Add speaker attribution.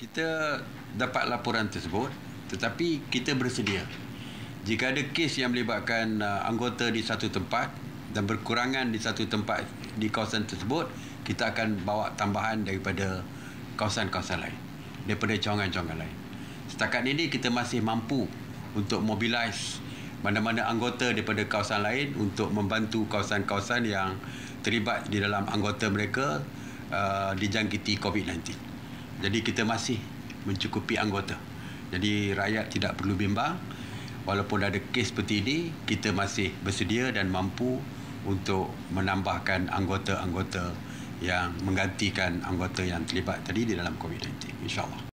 Speaker 1: Kita dapat laporan tersebut, tetapi kita bersedia. Jika ada kes yang melibatkan anggota di satu tempat dan berkurangan di satu tempat di kawasan tersebut, kita akan bawa tambahan daripada kawasan-kawasan lain, daripada cawangan-cawangan lain. Setakat ini kita masih mampu untuk mobilize mana-mana anggota daripada kawasan lain untuk membantu kawasan-kawasan yang terlibat di dalam anggota mereka dijangkiti COVID-19. Jadi kita masih mencukupi anggota. Jadi rakyat tidak perlu bimbang. Walaupun ada kes seperti ini, kita masih bersedia dan mampu untuk menambahkan anggota-anggota yang menggantikan anggota yang terlibat tadi di dalam COVID-19, insya-Allah.